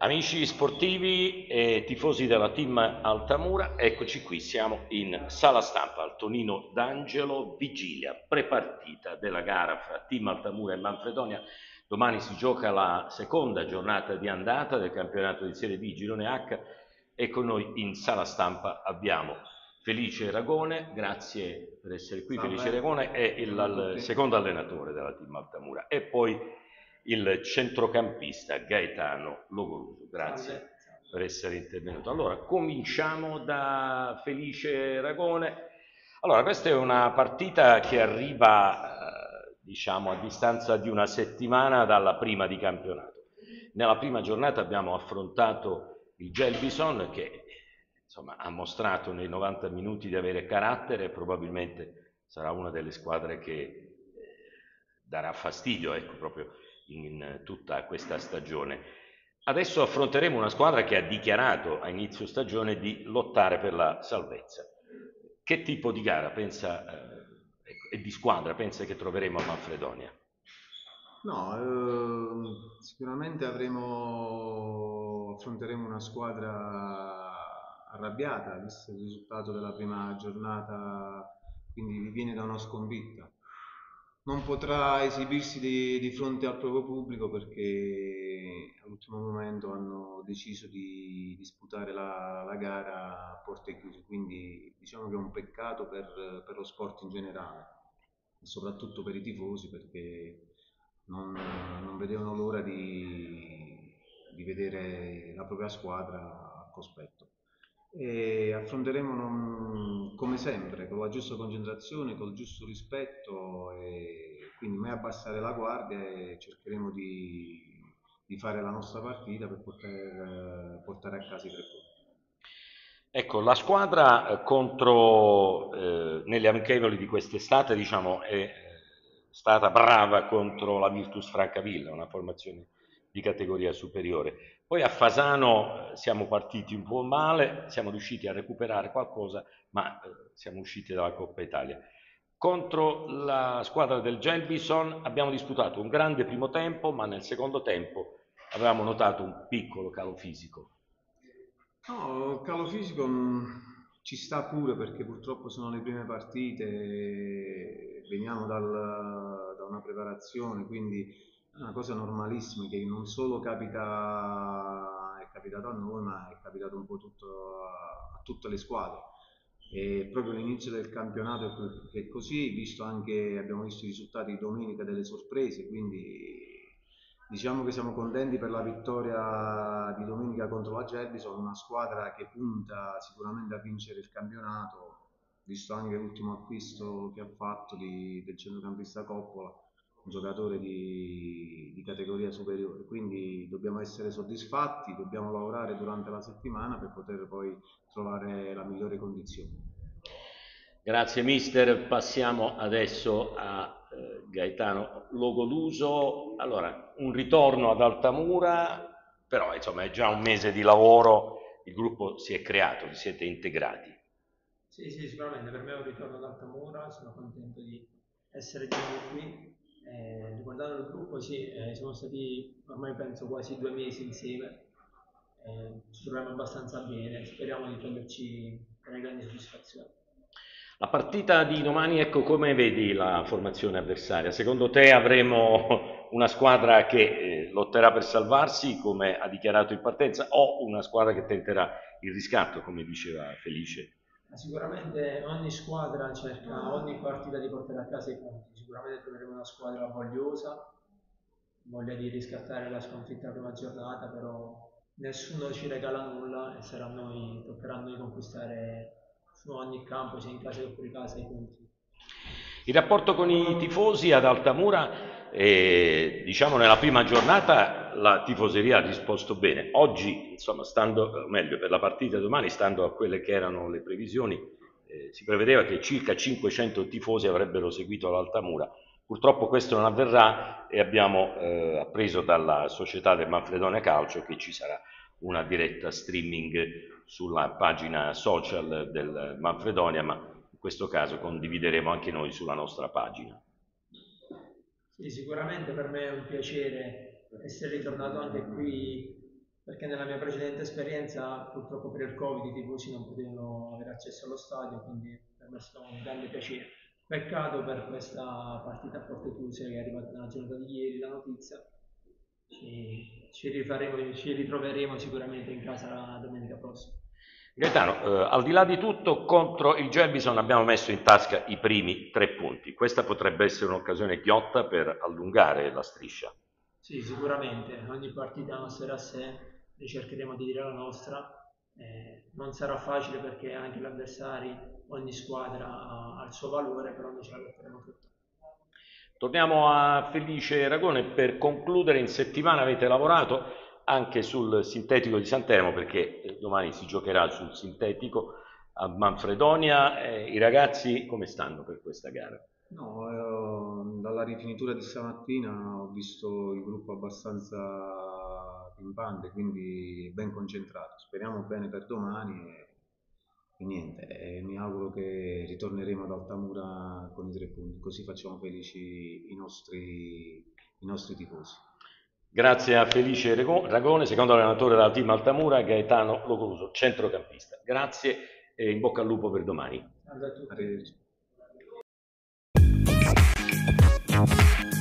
Amici sportivi e tifosi della team Altamura, eccoci qui, siamo in sala stampa al Tonino D'Angelo, vigilia prepartita della gara fra team Altamura e Manfredonia. Domani si gioca la seconda giornata di andata del campionato di Serie B Girone H e con noi in sala stampa abbiamo Felice Ragone, grazie per essere qui. Felice Salve, Ragone è il secondo allenatore della team Altamura e poi il centrocampista Gaetano Logoluso. Grazie salve. per essere intervenuto. Allora, cominciamo da Felice Ragone. Allora, questa è una partita che arriva, diciamo, a distanza di una settimana dalla prima di campionato. Nella prima giornata abbiamo affrontato il Gelbison che insomma, ha mostrato nei 90 minuti di avere carattere e probabilmente sarà una delle squadre che darà fastidio, ecco, proprio in tutta questa stagione. Adesso affronteremo una squadra che ha dichiarato a inizio stagione di lottare per la salvezza. Che tipo di gara pensa e di squadra pensa che troveremo a Manfredonia? No, sicuramente affronteremo una squadra arrabbiata, visto il risultato della prima giornata, quindi viene da una sconfitta. Non potrà esibirsi di fronte al proprio pubblico perché all'ultimo momento hanno deciso di disputare la gara a porte chiuse, quindi diciamo che è un peccato per lo sport in generale e soprattutto per i tifosi perché non vedevano l'ora di vedere la propria squadra al cospetto. E affronteremo come sempre, con la giusta concentrazione, col giusto rispetto e quindi mai abbassare la guardia e cercheremo di fare la nostra partita per poter portare a casa i 3 punti. Ecco, la squadra contro, nelle amichevoli di quest'estate, diciamo, è stata brava contro la Virtus Francavilla, una formazione di categoria superiore. Poi a Fasano siamo partiti un po' male, siamo riusciti a recuperare qualcosa, ma siamo usciti dalla Coppa Italia. Contro la squadra del Gelbison abbiamo disputato un grande primo tempo, ma nel secondo tempo avevamo notato un piccolo calo fisico. No, calo fisico ci sta pure perché purtroppo sono le prime partite, veniamo da una preparazione, quindi è una cosa normalissima che non solo capita, è capitato a noi, ma è capitato un po' a tutte le squadre. E proprio l'inizio del campionato è così, visto anche, abbiamo visto i risultati di domenica delle sorprese, quindi diciamo che siamo contenti per la vittoria di domenica contro la Gelbison, una squadra che punta sicuramente a vincere il campionato, visto anche l'ultimo acquisto che ha fatto del centrocampista Coppola, un giocatore di categoria superiore. Quindi dobbiamo essere soddisfatti, dobbiamo lavorare durante la settimana per poter poi trovare la migliore condizione. Grazie mister, passiamo adesso a Gaetano Logoluso. Allora, un ritorno ad Altamura, però insomma è già un mese di lavoro, il gruppo si è creato, vi siete integrati. Sì, sì, sicuramente per me è un ritorno ad Altamura, sono contento di essere di nuovo qui. Riguardando il gruppo, sì, siamo stati ormai penso quasi 2 mesi insieme, ci troviamo abbastanza bene, speriamo di toglierci delle grandi soddisfazioni. La partita di domani, ecco come vedi la formazione avversaria. Secondo te avremo una squadra che lotterà per salvarsi, come ha dichiarato in partenza, o una squadra che tenterà il riscatto, come diceva Felice? Ma sicuramente ogni squadra cerca ogni partita di portare a casa i punti, sicuramente troveremo una squadra vogliosa, voglia di riscattare la sconfitta della prima giornata, però nessuno ci regala nulla e sarà a noi, toccherà a noi conquistare su ogni campo, sia in casa che fuori casa, i punti. Il rapporto con i tifosi ad Altamura, diciamo nella prima giornata la tifoseria ha risposto bene. Oggi, insomma, stando, o meglio, per la partita domani, stando a quelle che erano le previsioni, si prevedeva che circa 500 tifosi avrebbero seguito l'Altamura. Purtroppo questo non avverrà e abbiamo appreso dalla società del Manfredonia Calcio che ci sarà una diretta streaming sulla pagina social del Manfredonia, ma in questo caso condivideremo anche noi sulla nostra pagina. Sì, sicuramente per me è un piacere essere ritornato anche qui perché nella mia precedente esperienza purtroppo per il Covid i tifosi non potevano avere accesso allo stadio, quindi per me è stato un grande piacere. Peccato per questa partita a porte chiuse che è arrivata nella giornata di ieri, la notizia. Ci ritroveremo sicuramente in casa la domenica prossima. Gaetano, al di là di tutto, contro il Gelbison abbiamo messo in tasca i primi 3 punti. Questa potrebbe essere un'occasione ghiotta per allungare la striscia. Sì, sicuramente, ogni partita nostra a sé, noi cercheremo di dire la nostra. Non sarà facile perché anche gli avversari, ogni squadra ha il suo valore, però noi ce la metteremo tutta. Torniamo a Felice Ragone. Per concludere, in settimana avete lavorato anche sul sintetico di Santeramo, perché domani si giocherà sul sintetico a Manfredonia. I ragazzi come stanno per questa gara? No, dalla rifinitura di stamattina ho visto il gruppo abbastanza pimpante, quindi ben concentrato. Speriamo bene per domani e niente, mi auguro che ritorneremo ad Altamura con i 3 punti, così facciamo felici i nostri tifosi. Grazie a Felice Ragone, secondo allenatore della team Altamura, Gaetano Locoluso, centrocampista. Grazie e in bocca al lupo per domani. Salve a tutti. Arrivederci.